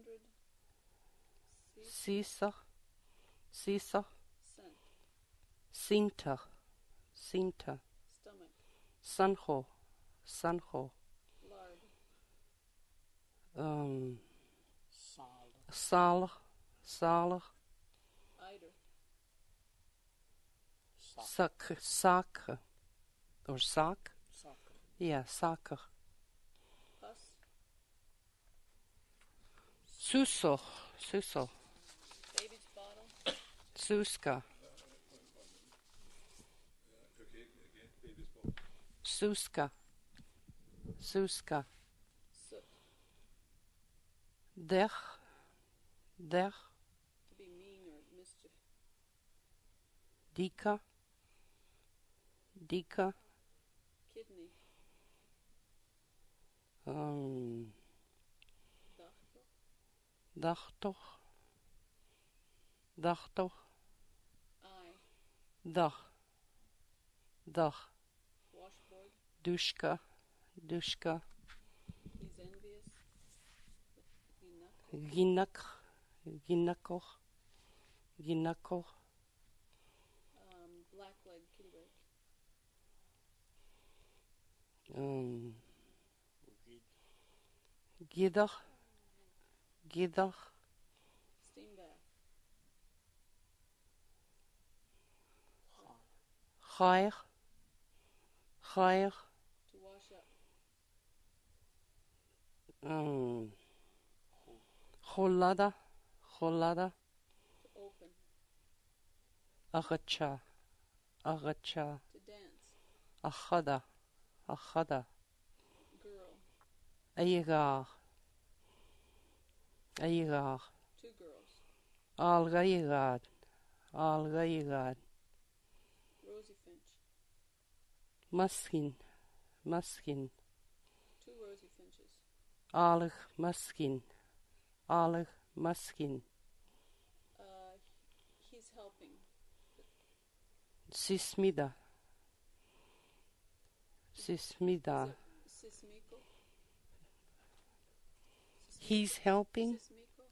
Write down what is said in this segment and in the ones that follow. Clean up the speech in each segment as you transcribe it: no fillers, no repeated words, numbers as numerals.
Caesar, Caesar, Cent. Cinta, Cinta, Stomach. Sanjo, Sanjo, Lard. Saler, Saler, Eider. Sacre, Sacre, or Sac? Soccer. Yeah, Sacre. Pus. Suso, Suso, Baby's bottle. Suska, Suska, Suska, Soot. Der, Der, To be mean or mischief. Dika, Dika, Kidney. Dachtel. Dachtoch, Dachtoch, Eye. Dag, Dag, Washboard. Dushka, Dushka, He's envious. Ginak, Ginakoch, Ginakoch, Black-leg kitty leg. Gidach, Gidach, Steam bath. Chair, Chair, To wash up. Cholada, Cholada, To open. Agacha, Agacha, To dance. Achada, Achada, Girl. Aigar, Aigar, 2 girls. Algaigad, Algaigad, Rosy finch. Muskin, Muskin, 2 rosy finches. Alig, Muskin, Alig, Muskin, He's helping. Sismida, Sismida. Sismico. He's helping. Sismico.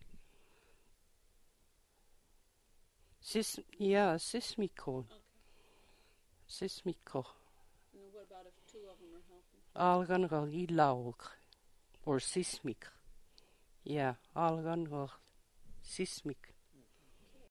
Sismico. Okay. Sismico. And what about if 2 of them are helping? Algan Ilaug. Or Sismic. Yeah, Algan Sismic.